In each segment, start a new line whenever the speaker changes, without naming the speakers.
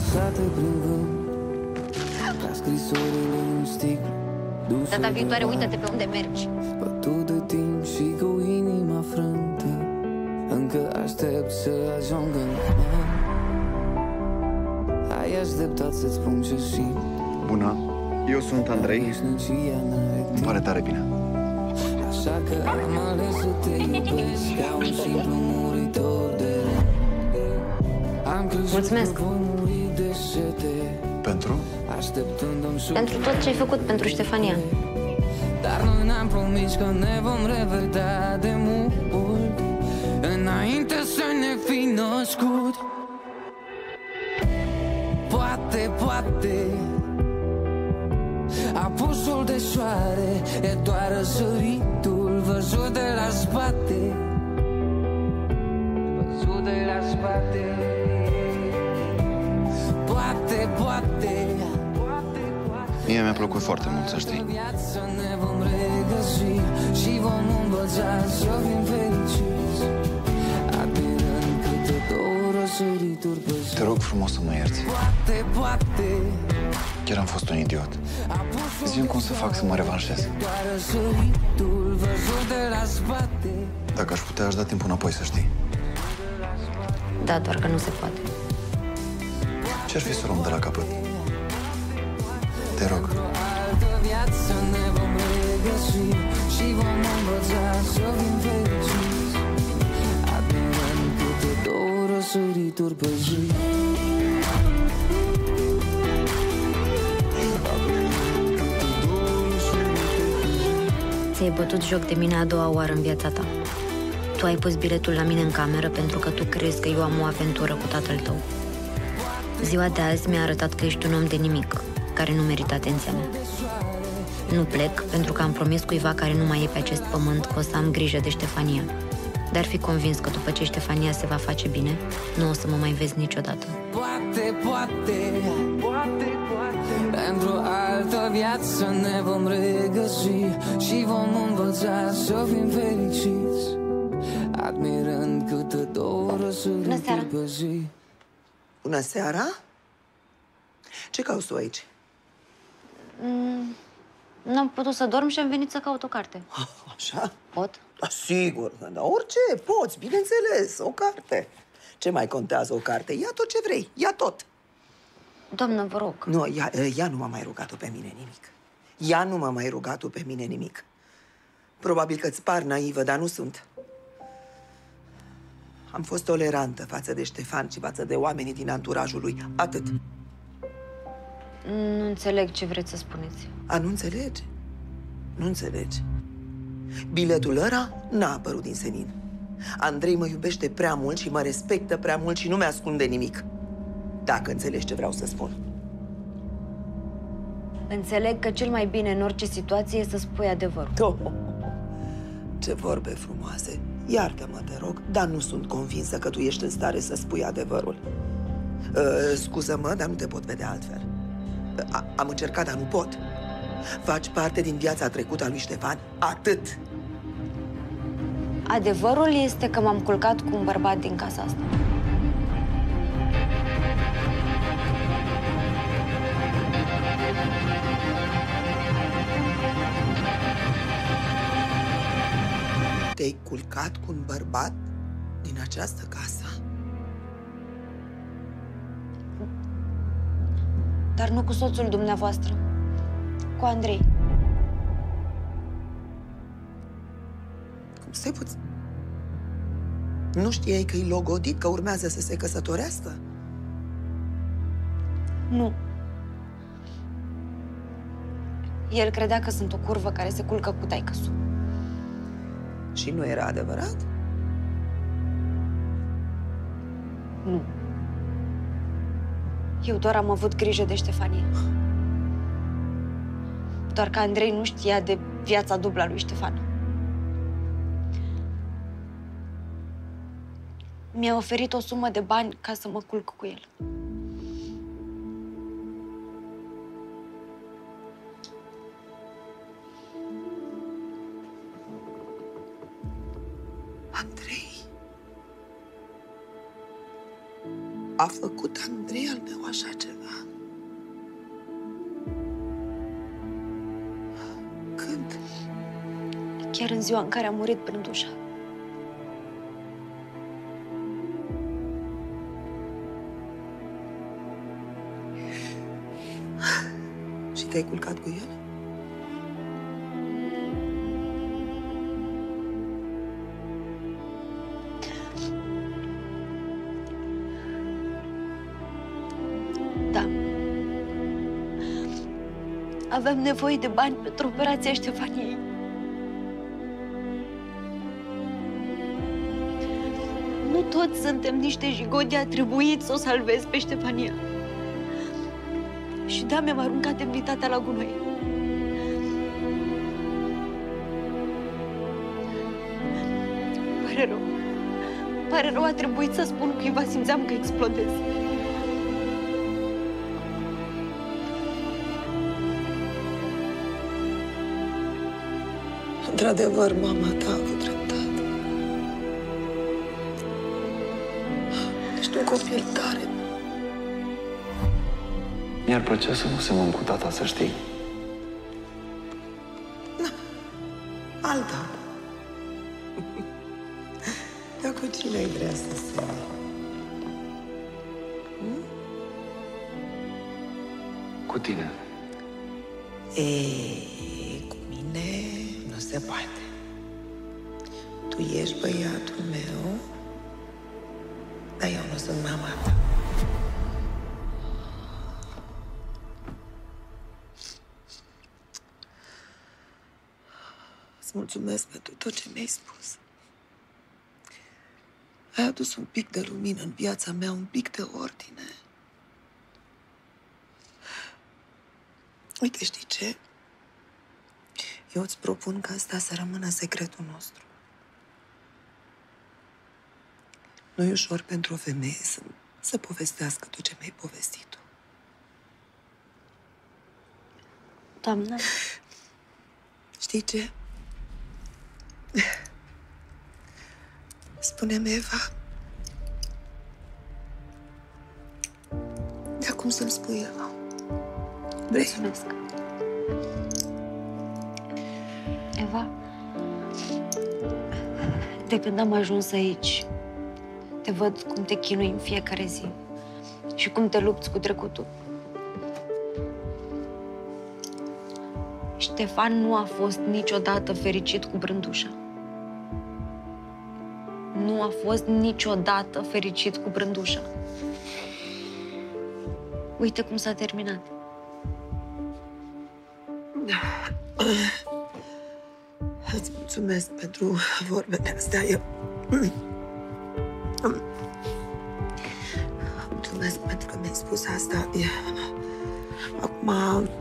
lăsate prin vânt, ca scrisorile în sticlă.
Data viitoare, uită-te pe unde mergi.
Bătut de timp și cu inima frântă, încă aștept să ajungă în mare. Ai așteptat să-ți spun ce simt.
Bună, eu sunt Andrei. Îmi pare tare bine.
Așa că am ales să te iubesc ca un simplu muritor de rând. Am crezut că voi muri de sete.
Pentru?
Pentru tot ce ai făcut pentru Ștefania.
Dar noi ne-am promis că ne vom revedea de mult, înainte să ne fi născut. Poate, poate apusul de soare e doar răsăritul văzut de la spate, văzut de la spate. Poate, poate.
Mie mi-a plăcut foarte mult, să știi.
Ne vom regăsi și vom învăța să fim fericiți, admirând câte două răsărituri pe zi.
Te rog frumos să mă ierți.
Poate, poate.
Chiar am fost un idiot. Zi-mi cum să fac să mă revanșez. Dacă aș putea, aș da timpul înapoi, să știi.
Da, doar că nu se poate.
Ce-ar fi să luăm de la capăt? Te rog.
Ți-ai bătut joc de mine a doua oară în viața ta. Tu ai pus biletul la mine în cameră pentru că tu crezi că eu am o aventură cu tatăl tău. Ziua de azi mi-a arătat că ești un om de nimic, care nu merită atenția mea. Nu plec pentru că am promis cuiva care nu mai e pe acest pământ că o să am grijă de Ștefania. Dar fi convins că după ce Ștefania se va face bine, nu o să mă mai vezi niciodată.
Poate, poate, poate, poate, pentru altă viață ne vom regăsi și vom învăța să fim fericiți, admirând câte două răsărituri pe zi.
Bună seara! Ce cauți tu aici?
N-am putut să dorm și am venit să caut o carte.
Așa?
Pot?
Da, sigur, dar orice, poți, bineînțeles, o carte. Ce mai contează o carte? Ia tot ce vrei, ia tot.
Doamnă, vă rog.
Nu, ea nu m-a mai rugat-o pe mine nimic. Ea nu m-a mai rugat-o pe mine nimic. Probabil că-ți par naivă, dar nu sunt. Am fost tolerantă față de Ștefan și față de oamenii din anturajul lui. Atât.
Nu înțeleg ce vreți să spuneți.
A, nu înțelegi? Nu înțelegi. Biletul ăla n-a apărut din senin. Andrei mă iubește prea mult și mă respectă prea mult și nu mi-ascunde nimic. Dacă înțelegi ce vreau să spun.
Înțeleg că cel mai bine în orice situație e să spui adevărul.
Oh, ce vorbe frumoase. Iartă-mă, te rog, dar nu sunt convinsă că tu ești în stare să spui adevărul. Scuză-mă, dar nu te pot vedea altfel. Am încercat, dar nu pot. Faci parte din viața trecută a lui Ștefan, atât.
Adevărul este că m-am culcat cu un bărbat din casa asta.
Te-ai culcat cu un bărbat din această casă?
Dar nu cu soțul dumneavoastră, cu Andrei.
Cum stai puțin? Nu știai că e logodit, că urmează să se căsătorească?
Nu. El credea că sunt o curvă care se culcă cu taică-su.
Și nu era adevărat?
Nu. Eu doar am avut grijă de Ștefania. Doar că Andrei nu știa de viața dublă a lui Ștefan. Mi-a oferit o sumă de bani ca să mă culc cu el.
Andrei? A făcut Andrei al meu așa ceva?
chiar în ziua în care a murit Brândușa.
Și te-ai culcat cu el?
Da. Aveam nevoie de bani pentru operația Ștefaniei. Nu toți suntem niște jigodi, a trebuit să o salvez pe Ștefania. Și da, mi-am aruncat demnitatea la gunoi. Pare rău. Pare rău, a trebuit să spun cuiva, simțeam că explodez.
Într-adevăr, mama ta a avut dreptate. Ești un copil tare.
Mi-ar plăcea să nu semăn cu tata, să știi.
Alta. Dar cu cine ai vrea să semeni?
Cu tine.
Ei, cu mine nu se poate. Tu ești băiatul meu, dar eu nu sunt mama ta. Îți mulțumesc pentru tot ce mi-ai spus. Ai adus un pic de lumină în viața mea, un pic de ordine. Uite, știi ce? Eu îți propun ca asta să rămână secretul nostru. Nu-i ușor pentru o femeie să povestească tot ce mi-ai povestit tu.
Doamnă,
Știi ce? Spune-mi, Eva. De acum să-mi spui Eva. Vrei?
mulțumesc. Eva, de când am ajuns aici, te văd cum te chinui în fiecare zi și cum te lupți cu trecutul. Ștefan nu a fost niciodată fericit cu Brândușa. Nu a fost niciodată fericit cu Brândușa. Uite cum s-a terminat.
Îți mulțumesc pentru vorbele astea. Eu... Mulțumesc pentru că mi-ai spus asta. Acum...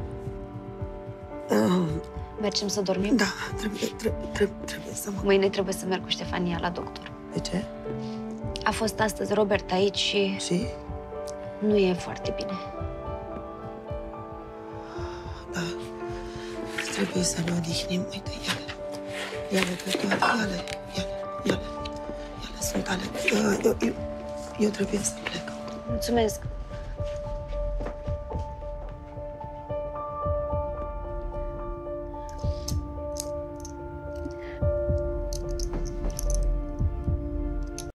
Mergem să dormim?
Da, trebuie să mă...
Mâine trebuie să merg cu Ștefania la doctor.
De ce?
A fost astăzi Robert aici și
Și?
nu e foarte bine.
Da. Trebuie să ne odihnim. Uite, ele pe toate, ele sunt ale. Eu trebuie să plec.
Mulțumesc.